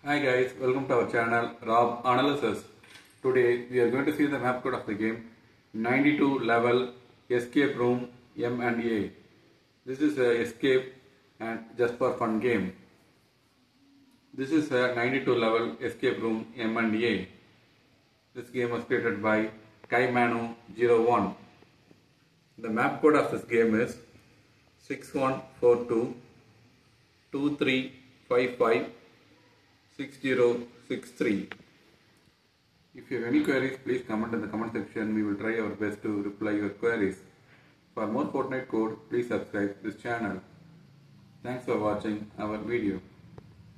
Hi guys, welcome to our channel Rob Analysis. Today we are going to see the map code of the game 92 level escape room M&A. This is a escape and just for fun game. This is a 92 level escape room M&A. This game was created by Kaimanu01. The map code of this game is 6142 2355 6063. If you have any queries, please comment in the comment section. We will try our best to reply your queries. For more Fortnite code, please subscribe this channel. Thanks for watching our video.